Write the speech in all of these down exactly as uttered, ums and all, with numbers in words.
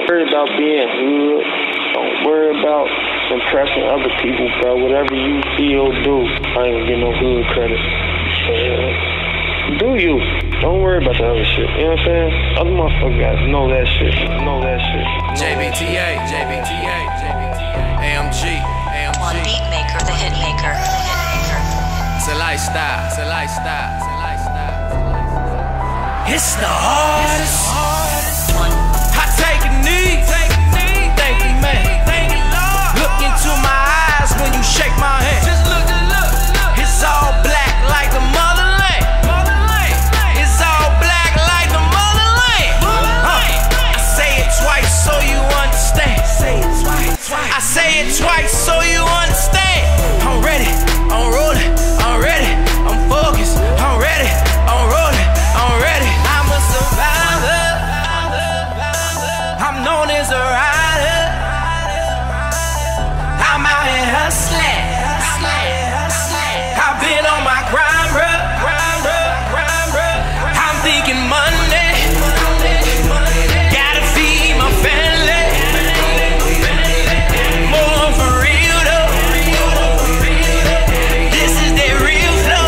worry about being hood. Don't worry about impressing other people, bro. Whatever you feel, do. I ain't gonna get no hood credit. Uh, do you? Don't worry about the other shit. You know what I'm saying? Other motherfuckers guys know that shit. Know that shit. Know J B T A, J B T A, J B T A, A M G, A M G. One beat maker, the hit maker, the hit maker. It's a lifestyle, it's a lifestyle, it's a lifestyle. It's the hardest. I take a knee, take a knee, thank you, man. Thank you, Lord. Look into my eyes when you shake my hand. Just look and look, look. It's all black like the motherland. Motherland. It's all black like the motherland. Motherland. Uh, I say it twice so you understand. Say it twice, twice. I say it twice so you understand. I'm ready, I'm rolling, I'm ready, I'm focused, I'm ready, I'm rolling, I'm ready. I'm a survivor. I'm known as a rider. I'm out here hustling. I've been on my grind, bro. I'm thinking Monday. Gotta feed my family. More for real though. This is that real flow.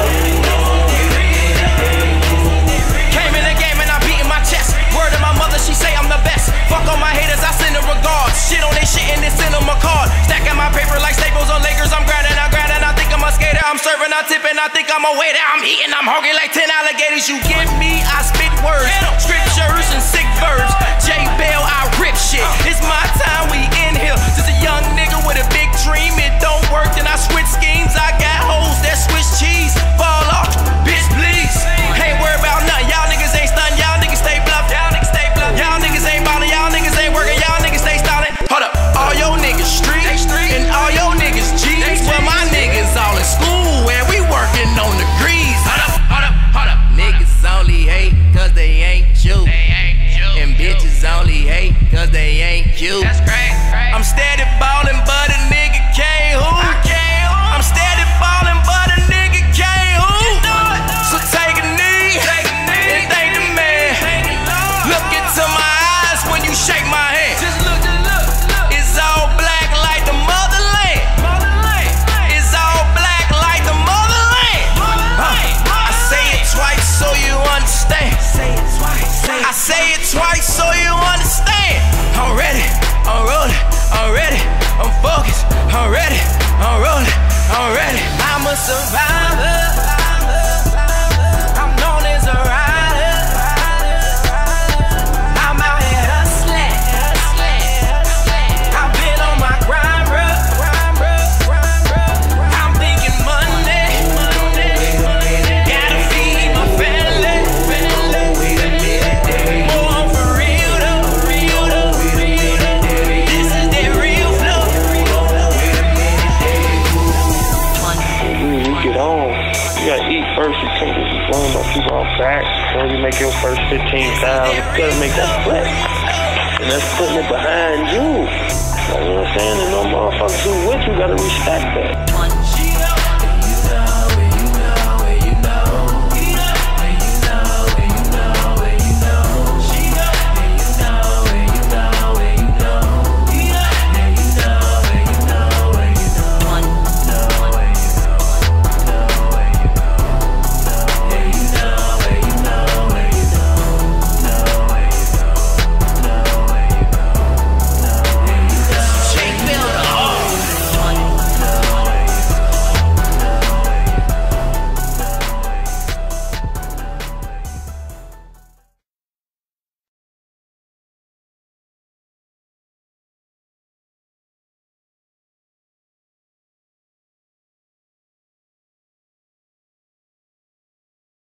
Came in the game and I'm beating my chest. Word of my mother, she say I'm the best. Fuck all my haters, I send a regard. Shit on they shit and it's in them a card. Stacking my paper like staples on Lakers. I'm grinding, I'm grinding. I think I'm a skater. I'm serving, I'm tipping. I think I'm a waiter. I'm eating, I'm hungry like ten alligators. You give me, I spit words, scriptures and sick verbs. J Bell, I rip shit. It's my time, we in here. Just a young nigga with a big dream. It don't work, then I switch schemes. I got hoes that switch cheese. Fall off, bitch, please. Ain't worried about nothing. Y'all niggas ain't stunned. Y'all niggas stay bluff. Y'all niggas stay bluff. Y'all niggas ain't ballin'. Y'all niggas ain't working. Y'all niggas stay stallin'. Hold up, all your niggas street, and all your niggas G's. Well, my niggas all in school, and we working on degrees. Hold up, hold up, hold up. Niggas only hate cause they ain't you. They ain't you. And bitches only hate cause they ain't you. That's great, great. I'm steady ballin', but a nigga can't who? I can't who? I'm steady ballin', but a nigga can't who? So take a knee, take a knee and thank the man. Thank you, look into my eyes when you shake my hand. Just look and look, look. It's all black like the motherland. Motherland. It's all black like the motherland. Motherland. Uh, I say it twice so you understand. Say it twice. Say it I say it twice so you understand. I'm ready, I'm rolling, I'm ready, I'm focused, I'm ready, I'm rolling, I'm ready. I'm a survivor. I'm known as a rider. I'm out here hustling. I've been on my grind, bro. I'm thinking Monday. Gotta feed my family. More for real though. This is that real flow. When you get on, you gotta eat first. You can't just be blowing about people on back. When you make your first fifteen thousand, you gotta make that flex. And that's putting it behind you. You know what I'm saying? And no motherfuckers who with you gotta respect that. One.